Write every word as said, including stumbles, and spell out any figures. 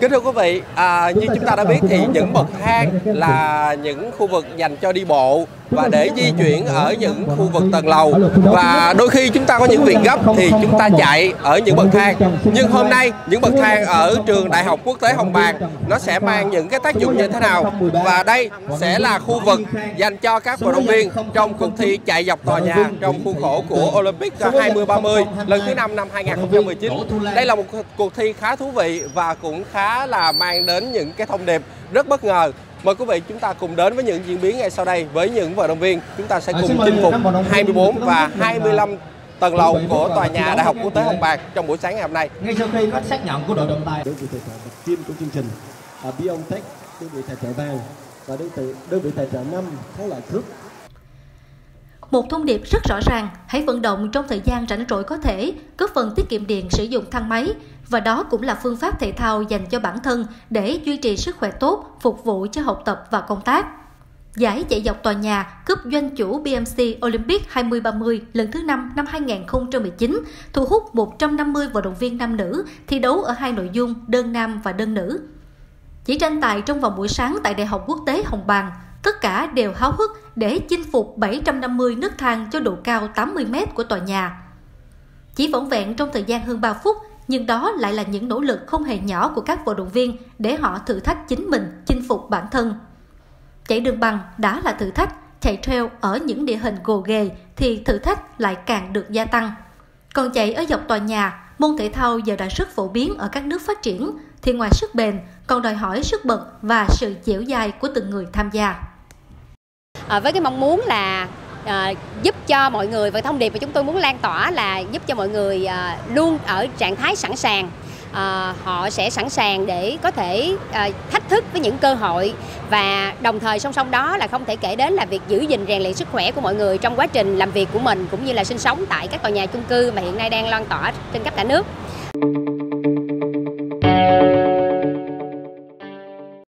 Kính thưa quý vị, à, như chúng ta đã biết thì những bậc thang là những khu vực dành cho đi bộ và để di chuyển ở những khu vực tầng lầu. Và đôi khi chúng ta có những việc gấp thì chúng ta chạy ở những bậc thang. Nhưng hôm nay những bậc thang ở trường Đại học Quốc tế Hồng Bàng nó sẽ mang những cái tác dụng như thế nào? Và đây sẽ là khu vực dành cho các vận động viên trong cuộc thi chạy dọc tòa nhà trong khuôn khổ của Olympic hai mươi ba mươi lần thứ năm năm hai nghìn không trăm mười chín. Đây là một cuộc thi khá thú vị và cũng khá là mang đến những cái thông điệp rất bất ngờ. Mời quý vị chúng ta cùng đến với những diễn biến ngay sau đây với những vận động viên. Chúng ta sẽ cùng chinh phục hai mươi tư và hai mươi lăm tầng lầu của tòa nhà Đại học Quốc tế Hồng Bàng trong buổi sáng ngày hôm nay. Ngay sau khi có xác nhận của đội trọng tài, đơn vị tài trợ bậc kim của chương trình Biontech, đơn vị tài trợ vàng và đơn vị đơn vị tài trợ năm thắng lợi cướp. Một thông điệp rất rõ ràng, hãy vận động trong thời gian rảnh rỗi có thể, góp phần tiết kiệm điện sử dụng thang máy. Và đó cũng là phương pháp thể thao dành cho bản thân để duy trì sức khỏe tốt, phục vụ cho học tập và công tác. Giải chạy dọc tòa nhà cúp doanh chủ bê em xê Olympic hai mươi ba mươi lần thứ năm năm hai nghìn không trăm mười chín thu hút một trăm năm mươi vận động viên nam nữ thi đấu ở hai nội dung đơn nam và đơn nữ. Chỉ tranh tài trong vòng buổi sáng tại Đại học Quốc tế Hồng Bàng, tất cả đều háo hức để chinh phục bảy trăm năm mươi nấc thang cho độ cao tám mươi mét của tòa nhà. Chỉ vỏn vẹn trong thời gian hơn ba phút, nhưng đó lại là những nỗ lực không hề nhỏ của các vận động viên để họ thử thách chính mình, chinh phục bản thân. Chạy đường băng đã là thử thách, chạy trail ở những địa hình gồ ghề thì thử thách lại càng được gia tăng. Còn chạy ở dọc tòa nhà, môn thể thao giờ đã rất phổ biến ở các nước phát triển, thì ngoài sức bền còn đòi hỏi sức bật và sự dẻo dai của từng người tham gia. À, với cái mong muốn là à, giúp cho mọi người, và thông điệp mà chúng tôi muốn lan tỏa là giúp cho mọi người à, luôn ở trạng thái sẵn sàng. À, họ sẽ sẵn sàng để có thể à, thách thức với những cơ hội, và đồng thời song song đó là không thể kể đến là việc giữ gìn rèn luyện sức khỏe của mọi người trong quá trình làm việc của mình cũng như là sinh sống tại các tòa nhà chung cư mà hiện nay đang lan tỏa trên khắp cả nước.